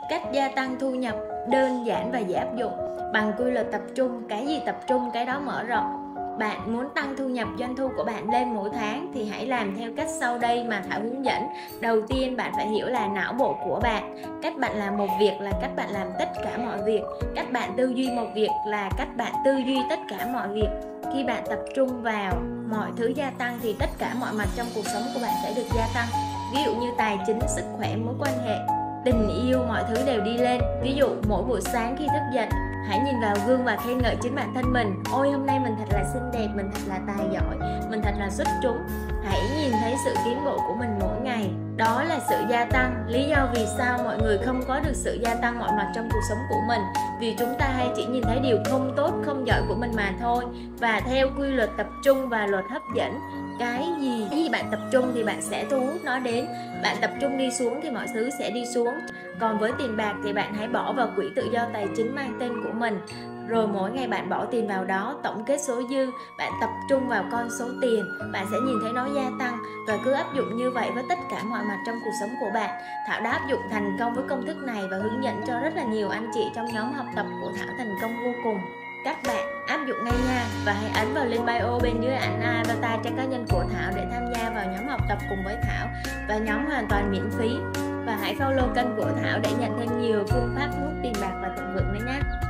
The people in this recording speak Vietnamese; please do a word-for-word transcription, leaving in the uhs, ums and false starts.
Cách gia tăng thu nhập đơn giản và dễ áp dụng bằng quy luật tập trung. Cái gì tập trung cái đó mở rộng. Bạn muốn tăng thu nhập doanh thu của bạn lên mỗi tháng thì hãy làm theo cách sau đây mà Thảo hướng dẫn. Đầu tiên bạn phải hiểu là não bộ của bạn. Cách bạn làm một việc là cách bạn làm tất cả mọi việc. Cách bạn tư duy một việc là cách bạn tư duy tất cả mọi việc. Khi bạn tập trung vào mọi thứ gia tăng thì tất cả mọi mặt trong cuộc sống của bạn sẽ được gia tăng. Ví dụ như tài chính, sức khỏe, mối quan hệ, tình yêu, mọi thứ đều đi lên. Ví dụ mỗi buổi sáng khi thức dậy, hãy nhìn vào gương và khen ngợi chính bản thân mình. Ôi hôm nay mình thật là xinh đẹp, mình thật là tài giỏi, mình thật là xuất chúng. Hãy nhìn thấy sự tiến bộ của mình mỗi ngày. Đó là sự gia tăng. Lý do vì sao mọi người không có được sự gia tăng mọi mặt trong cuộc sống của mình? Vì chúng ta hay chỉ nhìn thấy điều không tốt, không giỏi của mình mà thôi. Và theo quy luật tập trung và luật hấp dẫn, cái gì cái gì bạn tập trung thì bạn sẽ thu hút nó đến. Bạn tập trung đi xuống thì mọi thứ sẽ đi xuống. Còn với tiền bạc thì bạn hãy bỏ vào quỹ tự do tài chính mang tên của mình. Rồi mỗi ngày bạn bỏ tiền vào đó, tổng kết số dư, bạn tập trung vào con số tiền, bạn sẽ nhìn thấy nó gia tăng. Và cứ áp dụng như vậy với tất cả mọi mặt trong cuộc sống của bạn. Thảo đã áp dụng thành công với công thức này và hướng dẫn cho rất là nhiều anh chị trong nhóm học tập của Thảo thành công vô cùng. Các bạn áp dụng ngay nha. Và hãy ấn vào link bio bên dưới ảnh avatar trang cá nhân của Thảo để tham gia vào nhóm học tập cùng với Thảo. Và nhóm hoàn toàn miễn phí. Và hãy follow kênh của Thảo để nhận thêm nhiều phương pháp thu hút tiền bạc và thịnh vượng nữa nhé.